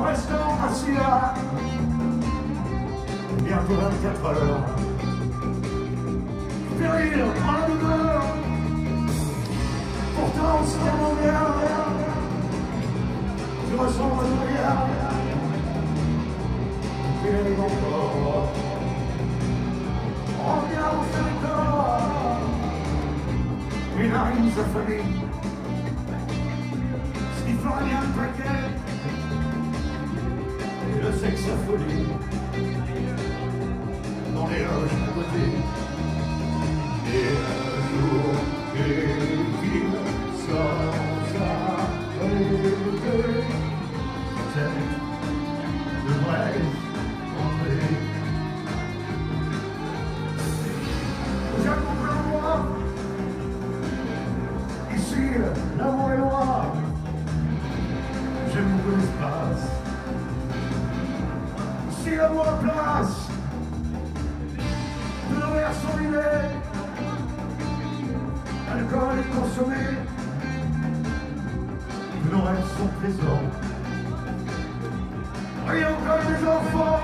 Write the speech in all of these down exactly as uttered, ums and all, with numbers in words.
restant assis là, bientôt vingt-quatre heures. Péril en la douleur, pourtant c'est tellement bien. Je ressens votre regard, péril encore. On vient au sein du corps, une narine s'affalie, sifflant rien de paquet, et le sexe affolé, dans les loges à côté. Et un jour, des villes sans arrêter, c'est de vrai entrée. J'accompagne-moi, ici l'amour est loin, j'aime beaucoup l'espace, ici l'amour a place, de nos verres sont vivés. L'alcool est consommé, nos rêves sont présents, rien comme des enfants.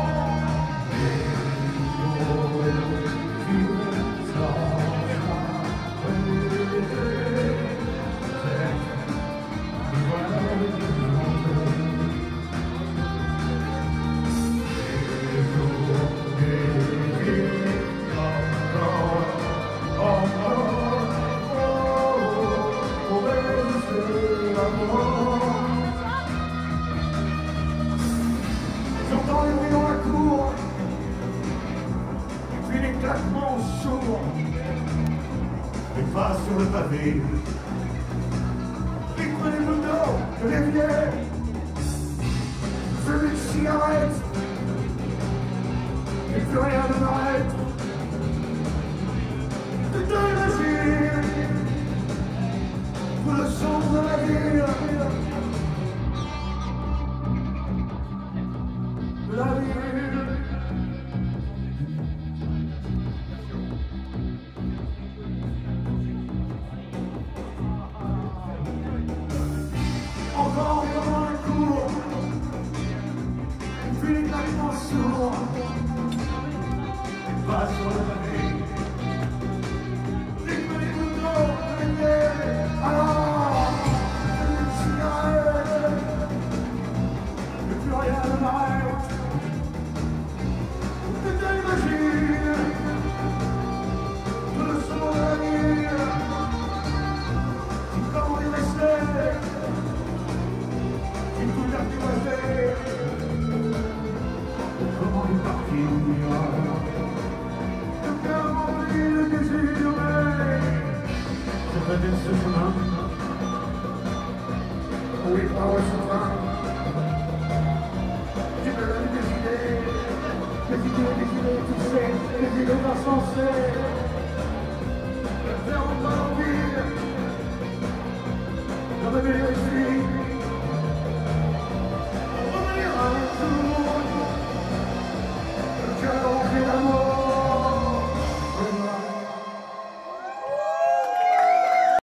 J'entends les bruits dans la cour, puis les claquements sourds, les pas sur le pavé, les coups des moutons, je les viens, celui de cigarette, et plus rien ne m'arrête. Putain, imagine, tout le son de la ville. La ville. Encore dans la cour, puis les claquements sourds, pas sur le pavé, les petits couteaux de l'été, alors, une cigarette, et plus rien ne m'arrête. Imagine tout le son de la ville, comment il restait, une couleur dévoisée, comment il partira, le cœur rempli de désir, c'est peut-être ce chemin où il part son train. Tu me donnes des idées. Les idées, les idées, tu sais, les idées insensées, le faire encore en ville, le réveiller.